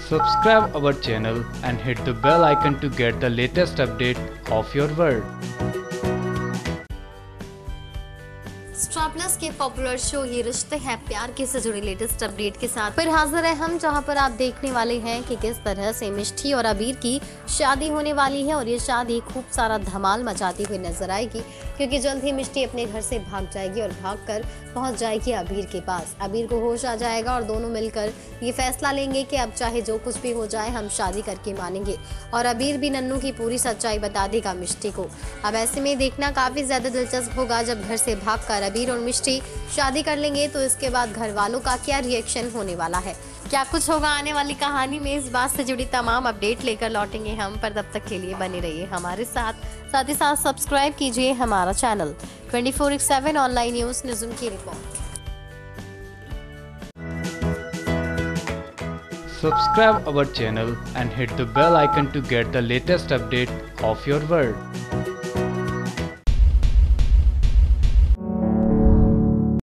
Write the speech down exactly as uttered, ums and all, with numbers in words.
Subscribe our channel and hit the bell icon to get the latest update of your world. Star Plus के popular show ये रिश्ते हैं प्यार के से जुड़ी लेटेस्ट अपडेट के साथ फिर हाजिर है हम, जहां पर आप देखने वाले हैं कि किस तरह से मिष्टी और अबीर की शादी होने वाली है और ये शादी खूब सारा धमाल मचाती हुई नजर आएगी, क्योंकि जल्द ही मिष्टी अपने घर से भाग जाएगी और भागकर पहुंच जाएगी अबीर के पास। अबीर को होश आ जाएगा और दोनों मिलकर ये फैसला लेंगे कि अब चाहे जो कुछ भी हो जाए हम शादी करके मानेंगे, और अबीर भी नन्नू की पूरी सच्चाई बता देगा मिष्टी को। अब ऐसे में देखना काफी ज्यादा दिलचस्प होगा, जब घर से भागकर अबीर और मिष्टी शादी कर लेंगे तो इसके बाद घर वालों का क्या रिएक्शन होने वाला है, क्या कुछ होगा आने वाली कहानी में। इस बात से जुड़ी तमाम अपडेट लेकर लौटेंगे हम, पर तब तक के लिए बने रहिए हमारे साथ साथ ही साथ सब्सक्राइब कीजिए हमारा channel twenty four by seven online news Nizum की report. Subscribe our channel and hit the bell icon to get the latest update of your world.